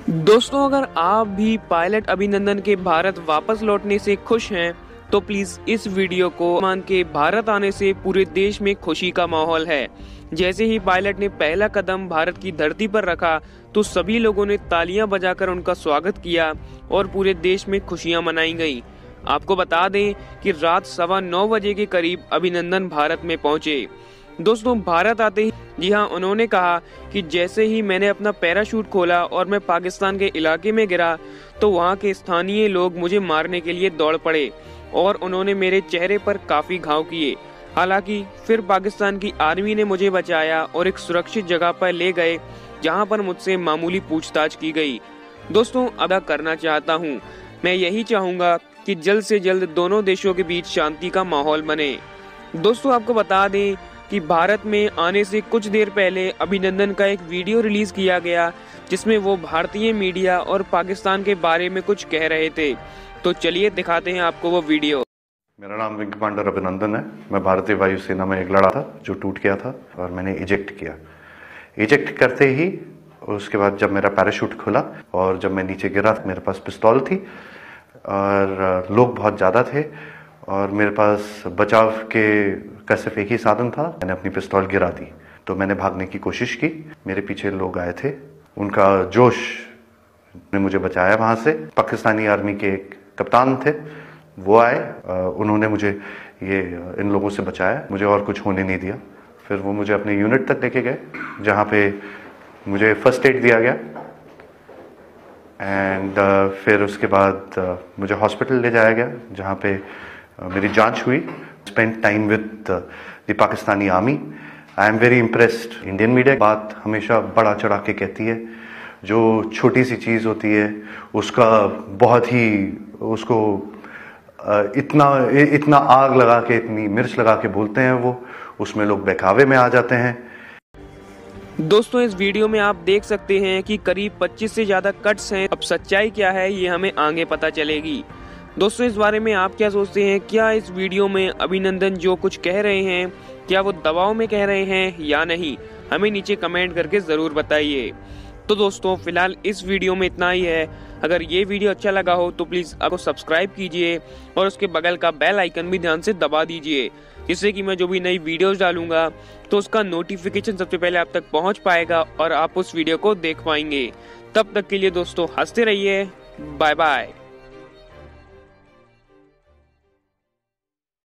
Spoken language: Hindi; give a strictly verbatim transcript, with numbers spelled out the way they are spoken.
दोस्तों, अगर आप भी पायलट अभिनंदन के भारत वापस लौटने से खुश हैं तो प्लीज इस वीडियो को मान के भारत आने से पूरे देश में खुशी का माहौल है। जैसे ही पायलट ने पहला कदम भारत की धरती पर रखा तो सभी लोगों ने तालियां बजाकर उनका स्वागत किया और पूरे देश में खुशियां मनाई गई। आपको बता दें कि रात सवा नौ बजे के करीब अभिनंदन भारत में पहुंचे। दोस्तों, भारत आते ही जी हाँ, उन्होंने कहा कि जैसे ही मैंने अपना पैराशूट खोला और मैं पाकिस्तान के इलाके में गिरा तो वहाँ के स्थानीय लोग मुझे मारने के लिए दौड़ पड़े और उन्होंने मेरे चेहरे पर काफी घाव किए। हालांकि फिर पाकिस्तान की आर्मी ने मुझे बचाया और एक सुरक्षित जगह पर ले गए जहाँ पर मुझसे मामूली पूछताछ की गई। दोस्तों, अदा करना चाहता हूँ, मैं यही चाहूंगा कि जल्द से जल्द दोनों देशों के बीच शांति का माहौल बने। दोस्तों, आपको बता दें कि भारत में आने से कुछ देर पहले अभिनंदन का एक वीडियो रिलीज किया गया जिसमें वो भारतीय मीडिया और पाकिस्तान के बारे में कुछ कह रहे थे। तो चलिए दिखाते हैं आपको वो वीडियो। मेरा नाम विंग कमांडर अभिनंदन है। मैं भारतीय वायुसेना में एक लड़ा था जो टूट गया था और मैंने इजेक्ट किया। इजेक्ट करते ही उसके बाद जब मेरा पैराशूट खुला और जब मैं नीचे गिरा मेरे पास पिस्तौल थी और लोग बहुत ज़्यादा थे और मेरे पास बचाव के का सिर्फ एक ही साधन था। मैंने अपनी पिस्तौल गिरा दी तो मैंने भागने की कोशिश की। मेरे पीछे लोग आए थे, उनका जोश ने मुझे बचाया। वहाँ से पाकिस्तानी आर्मी के एक कप्तान थे, वो आए, उन्होंने मुझे ये इन लोगों से बचाया, मुझे और कुछ होने नहीं दिया। फिर वो मुझे अपने यूनिट तक लेके गए जहाँ पे मुझे फर्स्ट एड दिया गया एंड uh, फिर उसके बाद uh, मुझे हॉस्पिटल ले जाया गया जहाँ पे uh, मेरी जांच हुई। Spend time with the Pakistani army. I am very impressed. Indian media बात हमेशा बड़ा चढ़ा के कहती है, जो छोटी सी चीज़ होती है उसका बहुत ही उसको uh, इतना इतना आग लगा के, इतनी मिर्च लगा के बोलते हैं, वो उसमें लोग बहकावे में आ जाते हैं। दोस्तों, इस वीडियो में आप देख सकते हैं कि करीब पच्चीस से ज्यादा कट्स हैं। अब सच्चाई क्या है ये हमें आगे पता चलेगी। दोस्तों, इस बारे में आप क्या सोचते हैं? क्या इस वीडियो में अभिनंदन जो कुछ कह रहे हैं क्या वो दबाव में कह रहे हैं या नहीं? हमें नीचे कमेंट करके जरूर बताइए। तो दोस्तों, फिलहाल इस वीडियो में इतना ही है। अगर ये वीडियो अच्छा लगा हो तो प्लीज आपको सब्सक्राइब कीजिए और उसके बगल का बेल आइकन भी ध्यान से दबा दीजिए, जिससे कि मैं जो भी नई वीडियोस डालूंगा तो उसका नोटिफिकेशन सबसे पहले आप तक पहुंच पाएगा और आप उस वीडियो को देख पाएंगे। तब तक के लिए दोस्तों हंसते रहिए। Bye bye.